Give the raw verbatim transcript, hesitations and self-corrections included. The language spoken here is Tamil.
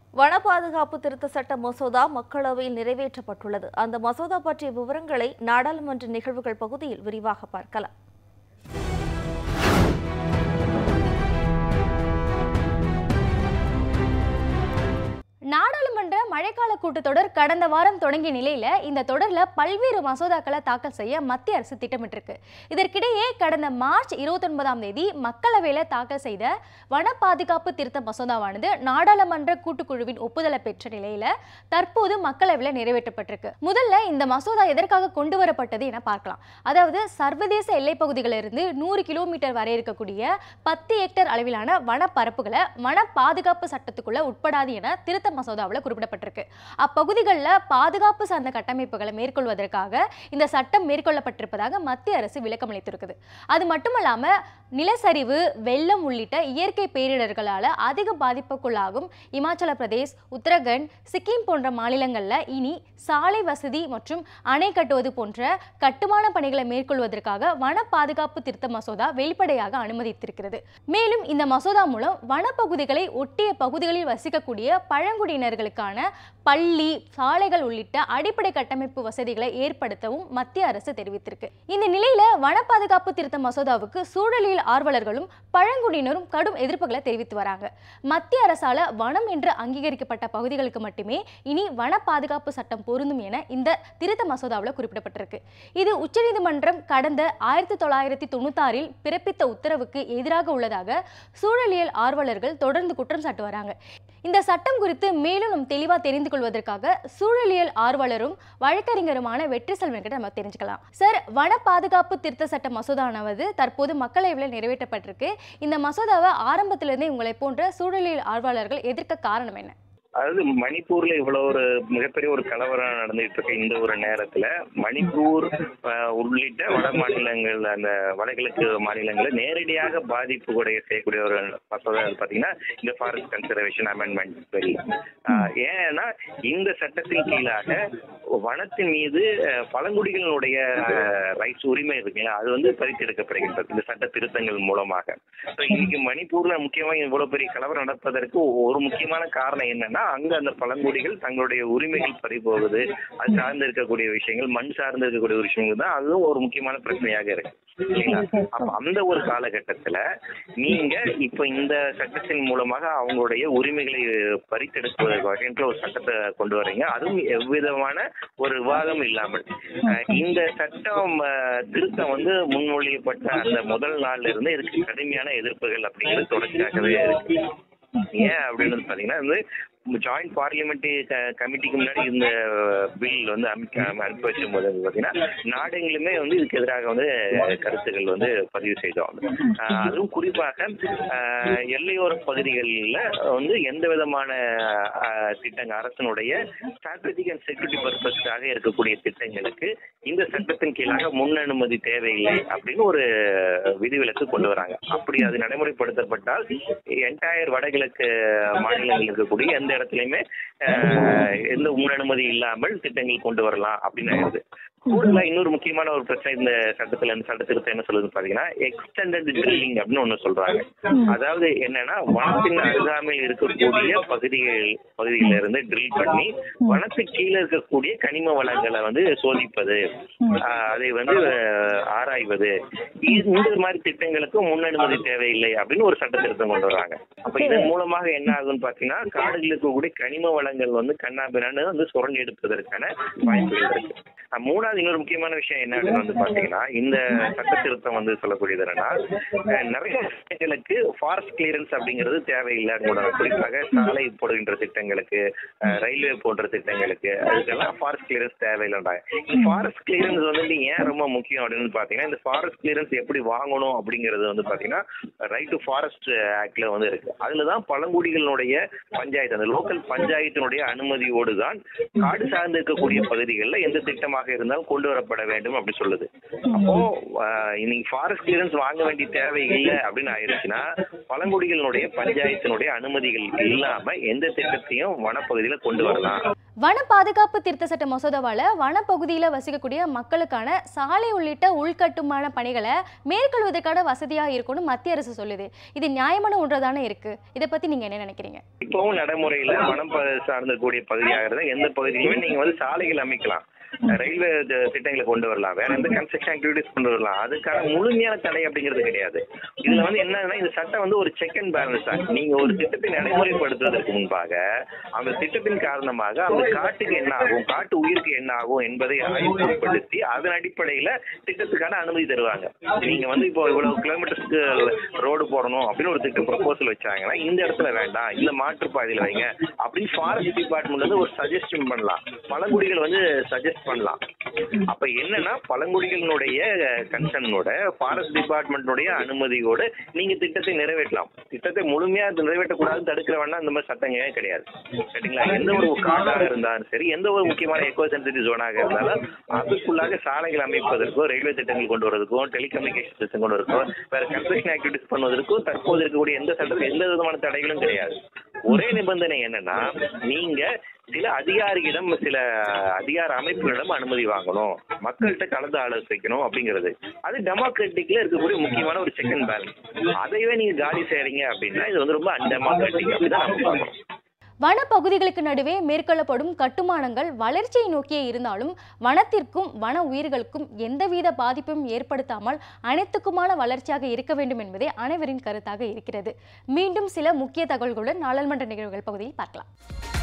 வன பாதுகாப்பு திருத்த சட்ட மசோதா மக்களவையில் நிறைவேற்றப்பட்டுள்ளது. அந்த மசோதா பற்றிய விவரங்களை நாடாளுமன்ற நிகழ்வுகள் பகுதியில் விரிவாக பார்க்கலாம். நாடாளுமன்ற மழைக்கால கூட்டத்தொடர் கடந்த வாரம் தொடங்கிய நிலையில இந்த தொடர்ல பல்வேறு மசோதாக்களை தாக்கல் செய்ய மத்திய அரசு திட்டமிட்டிருக்கு. இதற்கிடையே கடந்த மார்ச் இருபத்தி ஒன்பதாம் தேதி மக்களவையில தாக்கல் செய்த வன பாதுகாப்பு திருத்த மசோதாவானது நாடாளுமன்ற கூட்டுக்குழுவின் ஒப்புதலை பெற்ற நிலையில தற்போது மக்களவையில நிறைவேற்றப்பட்டிருக்கு. முதல்ல இந்த மசோதா எதற்காக கொண்டு வரப்பட்டது என பார்க்கலாம். அதாவது சர்வதேச எல்லைப் பகுதிகளிலிருந்து நூறு கிலோமீட்டர் வரை இருக்கக்கூடிய பத்து ஹெக்டேர் அளவிலான வன பரப்புகளை வன பாதுகாப்பு சட்டத்துக்குள்ள உட்படாது என திருத்த மசோதாவில் குறிப்பிடப்பட்டிருக்கு. அப்பகுதிகளில் பாதுகாப்பு சார்ந்த கட்டமைப்புகளை மேற்கொள்வதற்காக இந்த சட்டம் மேற்கொள்ளப்பட்டிருப்பதாக மத்திய அரசு விளக்கம் அளித்திருக்குது. அது மட்டுமல்லாம நிலச்சரிவு, வெள்ளம் உள்ளிட்ட இயற்கை பேரிடர்களால் அதிக பாதிப்புக்குள்ளாகும் இமாச்சல பிரதேஷ், உத்தரகண்ட், சிக்கிம் போன்ற மாநிலங்களில் இனி சாலை வசதி மற்றும் அணை கட்டுவது போன்ற கட்டுமான பணிகளை மேற்கொள்வதற்காக வன பாதுகாப்பு திருத்த மசோதா வெளிப்படையாக அனுமதித்திருக்கிறது. மேலும் இந்த மசோதா மூலம் வனப்பகுதிகளை ஒட்டிய பகுதிகளில் வசிக்கக்கூடிய பழங்குடியினர்களுக்கான பள்ளி, சாலைகள் உள்ளிட்ட அடிப்படை கட்டமைப்பு வசதிகளை ஏற்படுத்தவும் மத்திய அரசு தெரிவித்திருக்கு. இந்த நிலையில வன பாதுகாப்பு திருத்த மசோதாவுக்கு சூழலியல் ஆர்வலர்களும் பழங்குடியினரும் கடும் எதிர்ப்புகளை தெரிவித்து வராங்க. மத்திய அரசால வனம் என்று அங்கீகரிக்கப்பட்ட பகுதிகளுக்கு மட்டுமே இனி வன பாதுகாப்பு சட்டம் பொருந்தும் என இந்த திருத்த மசோதாவில் குறிப்பிடப்பட்டிருக்கு. இது உச்சநீதிமன்றம் கடந்த ஆயிரத்தி தொள்ளாயிரத்தி தொண்ணூத்தி ஆறில் பிறப்பித்த உத்தரவுக்கு எதிராக உள்ளதாக சூழலியல் ஆர்வலர்கள் தொடர்ந்து குற்றம் சாட்டு வராங்க. இந்த சட்டம் குறித்து மேலும் நம் தெளிவா தெரிந்து கொள்வதற்காக சூழலியல் ஆர்வலரும் வழக்கறிஞருமான வெற்றி செல்வன் கிட்ட நம்ம தெரிஞ்சுக்கலாம். சார், வன பாதுகாப்பு திருத்த சட்ட மசோதாவானது தற்போது மக்களவையில் நிறைவேற்றப்பட்டிருக்கு. இந்த மசோதாவை ஆரம்பத்திலிருந்தே உங்களை போன்ற சூழலியல் ஆர்வலர்கள் எதிர்க்க காரணம் என்ன? அதாவது மணிப்பூர்ல இவ்வளவு ஒரு மிகப்பெரிய ஒரு கலவரம் நடந்துட்டு இருக்க இந்த ஒரு நேரத்துல மணிப்பூர் உள்ளிட்ட வட மாநிலங்கள், அந்த வடகிழக்கு மாநிலங்களை நேரடியாக பாதிப்பு கூடிய செய்யக்கூடிய ஒரு மசோதா பாத்தீங்கன்னா இந்த ஃபாரஸ்ட் கன்சர்வேஷன் அமெண்ட்மெண்ட் பில். ஏன்னா இந்த சட்டத்தின் கீழாக வனத்தின் மீது பழங்குடிகளுடைய ரைட்ஸ், உரிமை இருக்குங்களா, அது வந்து பறித்தெடுக்கப்படுகின்றது இந்த சட்ட திருத்தங்கள் மூலமாக. இன்னைக்கு மணிப்பூர்ல முக்கியமா இவ்வளவு பெரிய கலவரம் நடப்பதற்கு ஒரு முக்கியமான காரணம் என்னன்னா, அங்க அந்த பழங்குடிகள் தங்களுடைய உரிமைகள் பறிபோகுது. அது சார்ந்து இருக்கக்கூடிய விஷயங்கள், மண் சார்ந்து இருக்கக்கூடிய விஷயங்கள் தான் அதுவும் ஒரு முக்கியமான பிரச்சனையாக இருக்கு. அப்ப அந்த ஒரு காலகட்டத்துல நீங்க இப்ப இந்த சட்டத்தின் மூலமாக அவங்களுடைய உரிமைகளை பறித்தெடுப்பதற்கு ஒரு சட்டத்தை கொண்டு வரீங்க. அதுவும் எவ்விதமான ஒரு விவாதம் இல்லாமல் இந்த சட்டம் திருத்தம் வந்து முன்மொழியப்பட்ட அந்த முதல் நாள்ல இருந்து இதுக்கு கடுமையான எதிர்ப்புகள் அப்படிங்கிறது தொடர்ச்சியாகவே இருக்கு. ஏன் அப்படின்னு பாத்தீங்கன்னா வந்து ஜாயிண்ட் பார்லிமெண்டரி கமிட்டிக்கு முன்னாடி இந்த பில் வந்து அனுப்பி வச்சும் போது பாத்தீங்கன்னா நாடுகளுமே வந்து இதுக்கு எதிராக வந்து கருத்துக்கள் வந்து பதிவு செய்தோம். அதுவும் குறிப்பாக எல்லையோர பகுதிகளில் வந்து எந்த விதமான திட்டங்கள், அரசனுடைய ஸ்ட்ராட்டஜிக் அண்ட் செக்யூரிட்டி பர்பஸ்க்காக இருக்கக்கூடிய திட்டங்களுக்கு இந்த சட்டத்தின் கீழாக முன் அனுமதி தேவையில்லை அப்படின்னு ஒரு விதிவிலக்கு கொண்டு வராங்க. அப்படி அது நடைமுறைப்படுத்தப்பட்டால் என்டையர் வடகிழக்கு மாநிலங்கள் இருக்கக்கூடிய எந்த இடத்துலயுமே எந்த முன் அனுமதி இல்லாமல் திட்டங்கள் கொண்டு வரலாம் அப்படின்னு ஆயிடுது. கூடுதலா இன்னொரு முக்கியமான ஒரு பிரச்சனை இந்த சட்டத்துல இந்த சட்ட திருத்தம் என்ன சொல்லுதுன்னு பாத்தீங்கன்னா எக்ஸ்டெண்டட் ட்ரில்லிங் அப்படின்னு ஒண்ணு சொல்றாங்க. அதாவது என்னன்னா வனத்தின் அருகாமையில் இருக்கக்கூடிய பகுதிகள் பகுதியில இருந்து ட்ரில் பண்ணி வனத்துக்கு கீழே இருக்கக்கூடிய கனிம வளங்களை வந்து சோதிப்பது, அதை வந்து ஆராய்வது, இந்த மாதிரி திட்டங்களுக்கு முன் அனுமதி தேவையில்லை அப்படின்னு ஒரு சட்ட திருத்தம் கொண்டு வர்றாங்க. அப்ப இதன் மூலமாக என்ன ஆகுன்னு பாத்தீங்கன்னா காடுகளில் இருக்கக்கூடிய கனிம வளங்கள் வந்து கண்ணாபிரான்னு வந்து சுரண்டி எடுப்பதற்கான வாய்ப்புகள் இருக்கு. மூணாவது இன்னொரு முக்கியமான விஷயம் என்ன அப்படின்னு வந்து பாத்தீங்கன்னா இந்த சட்ட திருத்தம் வந்து சொல்லக்கூடியது என்னன்னா நிறைய விஷயங்களுக்கு ஃபாரஸ்ட் கிளியரன்ஸ் அப்படிங்கிறது தேவையில்லைன்னு கூட, குறிப்பாக சாலை போடுகின்ற திட்டங்களுக்கு, ரயில்வே போன்ற திட்டங்களுக்கு அதுக்கெல்லாம் ஃபாரஸ்ட் கிளியரன்ஸ் தேவையில்லைன்றாங்க. ஃபாரஸ்ட் கிளியரன்ஸ் வந்து ஏன் ரொம்ப முக்கியம் அப்படின்னு பாத்தீங்கன்னா இந்த ஃபாரஸ்ட் கிளியரன்ஸ் எப்படி வாங்கணும் அப்படிங்கிறது வந்து பாத்தீங்கன்னா ரைட் டு ஃபாரஸ்ட் ஆக்ட்ல வந்து இருக்கு. அதுலதான் பழங்குடிகளுடைய பஞ்சாயத்து, அந்த லோக்கல் பஞ்சாயத்தினுடைய அனுமதியோடு தான் காடு சார்ந்து இருக்கக்கூடிய பகுதிகளில் எந்த திட்டமாக இருந்தாலும் கொண்டு வரப்பட வேண்டும் அப்படி சொல்லுது. அப்போ இன்னைக்கு ஃபாரஸ்ட் கிளியரன்ஸ் வாங்க வேண்டிய தேவை இல்லை அப்படின்னு ஆயிடுச்சுன்னா பழங்குடிகளுடைய பஞ்சாயத்தினுடைய அனுமதிகள் இல்லாம எந்த திட்டத்தையும் வனப்பகுதியில கொண்டு வரலாம். வன பாதுகாப்பு திருத்த சட்ட மசோதாவால் வனப்பகுதியில் வசிக்கக்கூடிய மக்களுக்கான சாலை உள்ளிட்ட உள்கட்டுமான பணிகளை மேற்கொள்வதற்கான வசதியாக இருக்கும்னு மத்திய அரசு சொல்லுது. இது நியாயமான ஒன்றுதானே இருக்கு. இதை பத்தி நீங்க என்ன நினைக்கிறீங்க? இப்பவும் நடைமுறையில வனம் சார்ந்தக்கூடிய பகுதியாக இருந்தால் எந்த பகுதியிலுமே நீங்க வந்து சாலைகள் அமைக்கலாம், ரயில்வே திட்டங்களை கொண்டு வரலாம், வேற எந்த கன்ஸ்ட்ரக்ஷன் ஆக்டிவிட்டிஸ் கொண்டு வரலாம். அதுக்கான முழுமையான தடை அப்படிங்கிறது கிடையாது. இதுல வந்து என்னன்னா இந்த சட்டம் வந்து ஒரு செக் அண்ட் பேலன்ஸ் தான். நீங்க ஒரு திட்டத்தை நடைமுறைப்படுத்துவதற்கு முன்பாக அந்த திட்டத்தின் காரணமாக அந்த காட்டுக்கு என்ன ஆகும், காட்டு உயிருக்கு என்ன ஆகும் என்பதை ஆய்வுப்படுத்தி அதன் அடிப்படையில திட்டத்துக்கான அனுமதி தருவாங்க. நீங்க வந்து இப்போ இவ்வளவு கிலோமீட்டர்ஸ்க்கு ரோடு போடணும் அப்படின்னு ஒரு திட்டம் ப்ரொபோசல் வச்சாங்கன்னா இந்த இடத்துல வேண்டாம், இந்த மாற்றுப்பாதையில வைங்க அப்படின்னு ஃபாரஸ்ட் டிபார்ட்மெண்ட் வந்து ஒரு சஜஷன் பண்ணலாம், பழங்குடிகள் வந்து சஜஸ்ட் பண்ணலாம். அப்ப என்னன்னா பழங்குடிகளினுடைய கன்சர்னோட ஃபாரஸ்ட் டிபார்ட்மெண்ட்டுடைய அனுமதியோடு நீங்க திட்டத்தை நிறைவேற்றலாம். திட்டத்தை முழுமையா நிறைவேற்றக்கூடாது தடுக்கிற வேண்டாம் அந்த மாதிரி சட்டங்களே கிடையாது. சரிங்களா? எந்த ஒரு காடாக இருந்தாலும் சரி, எந்த ஒரு முக்கியமான எக்கோ சென்சிட்டிவ் ஜோனாக இருந்தாலும் அதுக்குள்ளாக சாலைகள் அமைப்பதற்கோ, ரயில்வே திட்டங்கள் கொண்டு வரதுக்கும், டெலிகம்யூனிகேஷன் சிஸ்டம் கொண்டு வரதுக்கோ, வேற கன்ஸ்ட்ரக்ஷன் ஆக்டிவிட்டிஸ் பண்ணுவதற்கும் தற்போது இருக்கக்கூடிய எந்த சட்டத்தில் எந்த விதமான தடைகளும் கிடையாது. ஒரே நிபந்தனை என்னன்னா நீங்க சில அதிகாரிகளிடம், சில அதிகார அமைப்புகளிடம் அனுமதி வாங்கணும், மக்கள்கிட்ட கலந்து ஆலோசிக்கணும் அப்படிங்கிறது. அது டெமோக்ராட்டிக்ல இருக்கக்கூடிய முக்கியமான ஒரு செக் அண்ட் பேலன்ஸ். அதையே நீங்க காலி செய்றீங்க அப்படின்னா இது வந்து ரொம்ப அன்டெமோக்ராட்டிக் அப்படிதான் நம்ம பார்க்கணும். வனப்பகுதிகளுக்கு நடுவே மேற்கொள்ளப்படும் கட்டுமானங்கள் வளர்ச்சியை நோக்கியே இருந்தாலும் வனத்திற்கும் வன உயிர்களுக்கும் எந்தவித பாதிப்பும் ஏற்படுத்தாமல் அனைத்துக்குமான வளர்ச்சியாக இருக்க வேண்டும் என்பதே அனைவரின் கருத்தாக இருக்கிறது. மீண்டும் சில முக்கிய தகவல்களுடன் நாடாளுமன்ற நிகழ்வுகள் பகுதியில் பார்க்கலாம்.